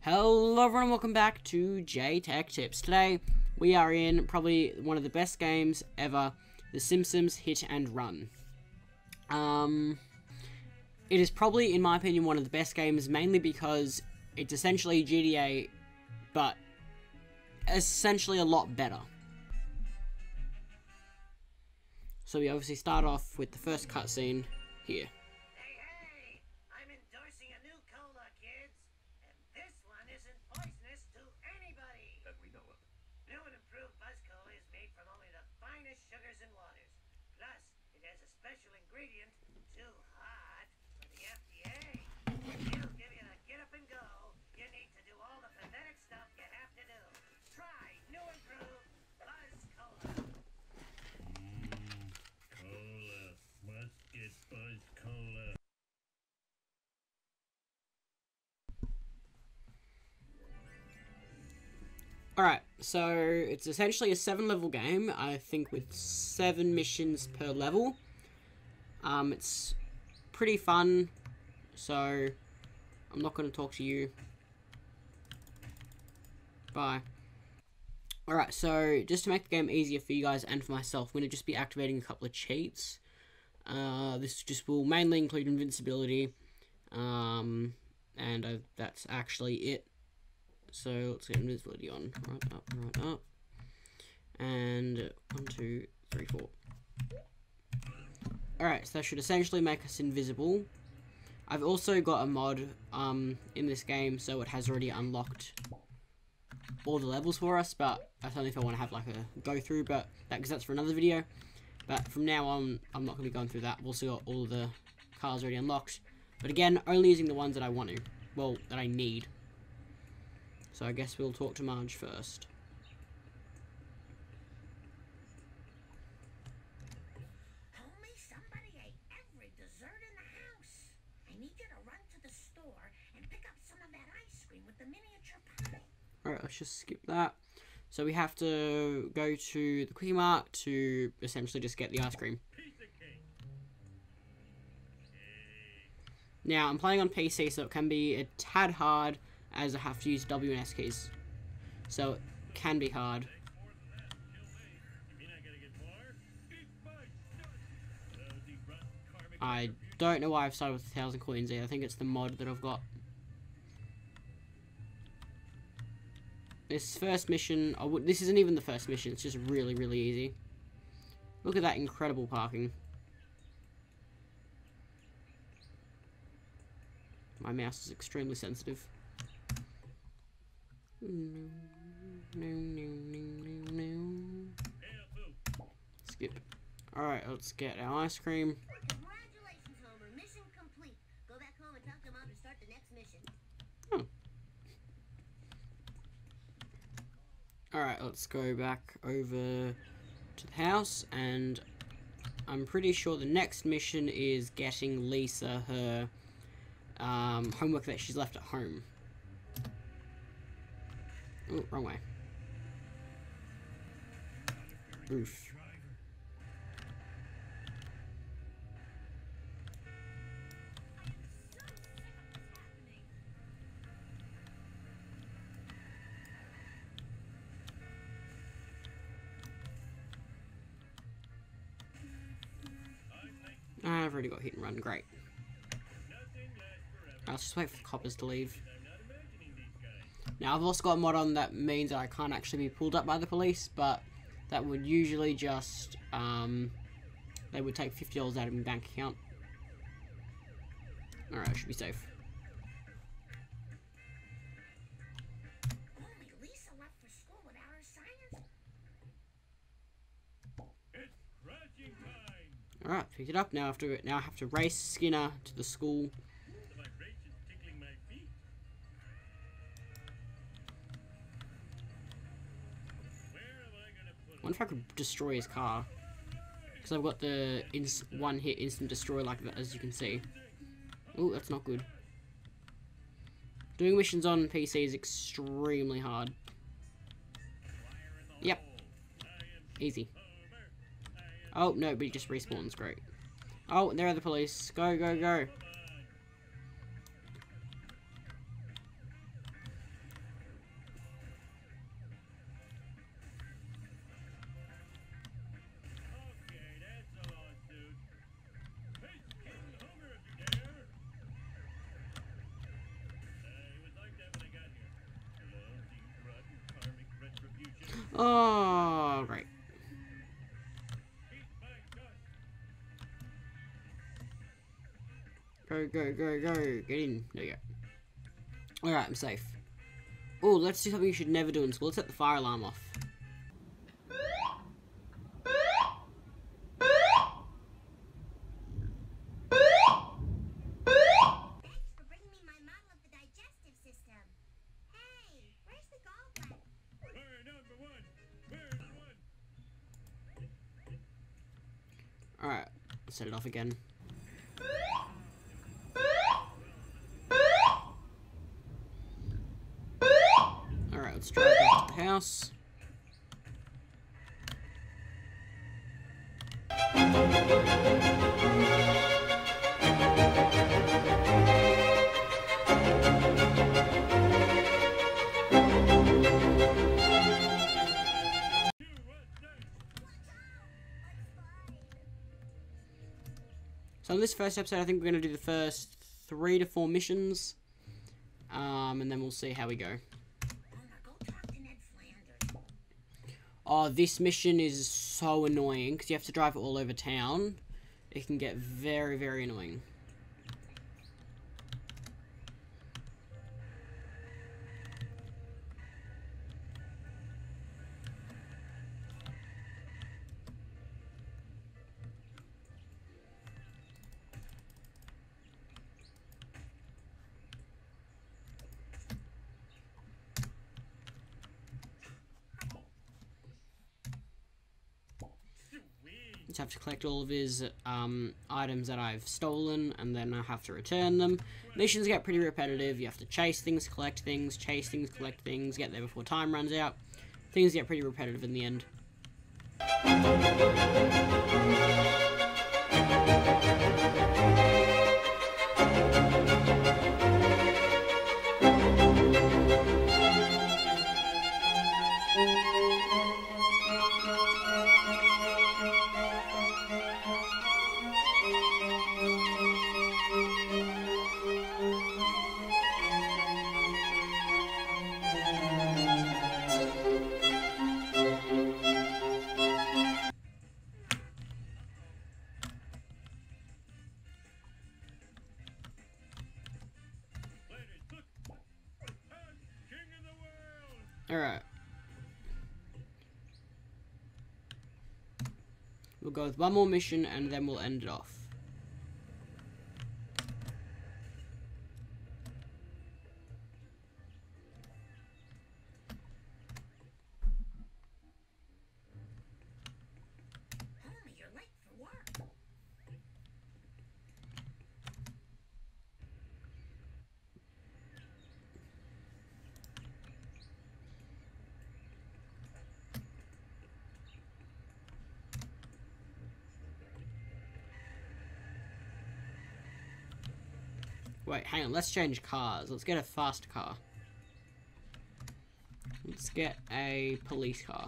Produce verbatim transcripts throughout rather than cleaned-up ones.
Hello everyone, welcome back to J Tech Tips. Today we are in probably one of the best games ever, The Simpsons Hit and Run. Um, it is probably, in my opinion, one of the best games, mainly because it's essentially G T A, but essentially a lot better. So we obviously start off with the first cutscene here. Sugars and waters. Plus, it has a special ingredient, too hot for the F D A. It'll give you the get up and go you need to do all the pathetic stuff you have to do. Try new improved Buzz Cola. Mmm, cola. Must get Buzz Cola. Alright, so it's essentially a seven level game, I think with seven missions per level. Um, it's pretty fun, so I'm not going to talk to you. Bye. Alright, so just to make the game easier for you guys and for myself, I'm going to just be activating a couple of cheats. Uh, this just will mainly include invincibility, um, and uh, that's actually it. So let's get invisibility on. Right up, right up. And one, two, three, four. Alright, so that should essentially make us invisible. I've also got a mod um, in this game, so it has already unlocked all the levels for us, but that's only if I want to have like a go through, but that because that's for another video. But from now on, I'm not going to be going through that. We've also got all the cars already unlocked. But again, only using the ones that I want to. Well, that I need. So I guess we'll talk to Marge first. Homie, somebody ate every dessert in the house. I need you to run to the store and pick up some of that ice cream with the miniature pie. Alright, let's just skip that. So we have to go to the Quickie Mart to essentially just get the ice cream. Now, I'm playing on P C, so it can be a tad hard, as I have to use W and S keys. So, it can be hard. I don't know why I've started with a thousand coins here. I think it's the mod that I've got. This first mission, I would, this isn't even the first mission, it's just really, really easy. Look at that incredible parking. My mouse is extremely sensitive. No, no, no, no, no. Skip. Alright, let's get our ice cream. Congratulations, Homer. Mission complete. Go back home and talk to Mom to start the next mission. Oh. Alright, let's go back over to the house, and I'm pretty sure the next mission is getting Lisa her um, homework that she's left at home. Oh, wrong way. Oof. I've already got hit and run, great. I'll just wait for the coppers to leave. Now, I've also got a mod on that means that I can't actually be pulled up by the police, but that would usually just, um, they would take fifty dollars out of my bank account. Alright, I should be safe. Only Lisa left for school without her science. It's crashing time. Alright, picked it up. Now I have to now I have to race Skinner to the school. The vibration's tickling my feet. Where am I gonna put I wonder if I could destroy his car. Because I've got the ins one hit instant destroy like that, as you can see. Oh, that's not good. Doing missions on P C is extremely hard. Yep. Easy. Oh, no, but he just respawns. Great. Oh, there are the police. Go, go, go. Oh, great. Go, go, go, go. Get in. There you go. Alright, I'm safe. Oh, let's do something you should never do in school. Let's set the fire alarm off. Thanks for bringing me my model of the digestive system. Hey, where's the gallbladder? Fire number one. Where's one? Alright, let's set it off again. Alright, let's drive back to the house. So in this first episode, I think we're going to do the first three to four missions. Um, and then we'll see how we go. Homer, go talk to Ned Flanders. Oh, this mission is so annoying because you have to drive it all over town. It can get very, very annoying. Just have to collect all of his um, items that I've stolen, and then I have to return them. Missions get pretty repetitive. You have to chase things, collect things, chase things, collect things, get there before time runs out. Things get pretty repetitive in the end. Alright. We'll go with one more mission and then we'll end it off. Homer, you're late for work. Wait, hang on, let's change cars. Let's get a fast car. Let's get a police car.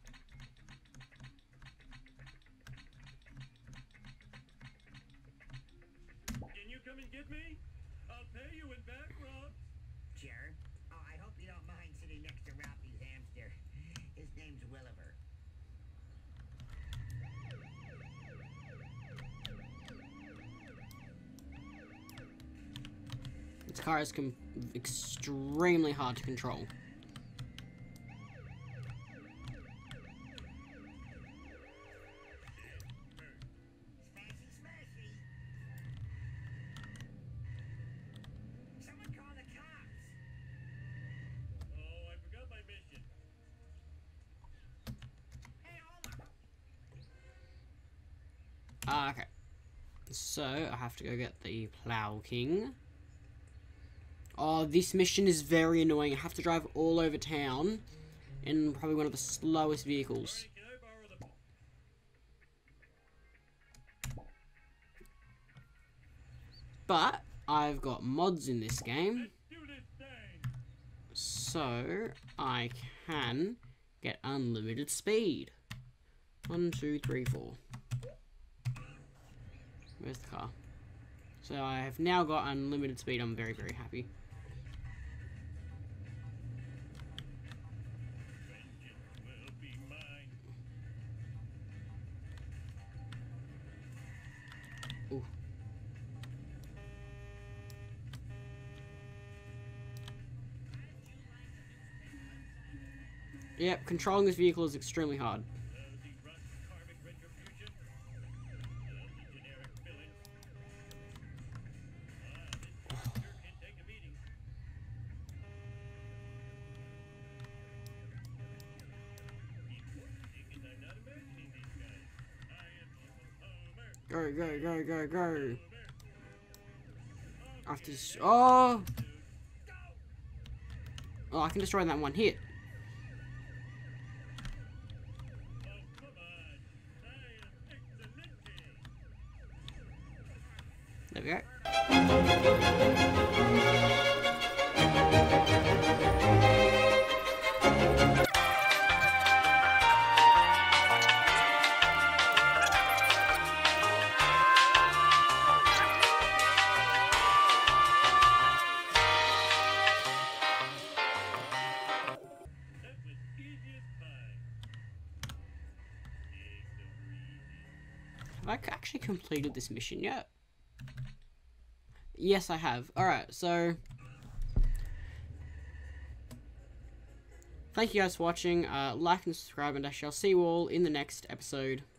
Can you come and get me? I'll pay you in back rubs. Sure. Oh, I hope you don't mind sitting next to Ralphie's hamster. His name's Williver. This car is com extremely hard to control. Smashy, smashy. Someone call the cops. Oh, I forgot my mission. Hey, Homer. Ah, okay. So, I have to go get the Plow King. Oh, this mission is very annoying. I have to drive all over town in probably one of the slowest vehicles. Hey, can I borrow the... But, I've got mods in this game, Let's do this thing. so I can get unlimited speed. One, two, three, four. Where's the car? So I have now got unlimited speed. I'm very, very happy. Vengeance will Yep, controlling this vehicle is extremely hard. Uh, the rust, karmic retribution. Uh, the generic villain. Ah, this sure can take a beating. Important thing is I'm not imagining these guys. I am Evil Homer. Go, go, go, go, go. Homer. After this, oh, oh, I can destroy that in one hit. Oh, come on. I am excelente. There we go. That was easy as pie. Yay, so easy. Have I c- actually completed this mission yet? Yes, I have. Alright, so... Thank you guys for watching. Uh, like and subscribe, and I shall see you all in the next episode.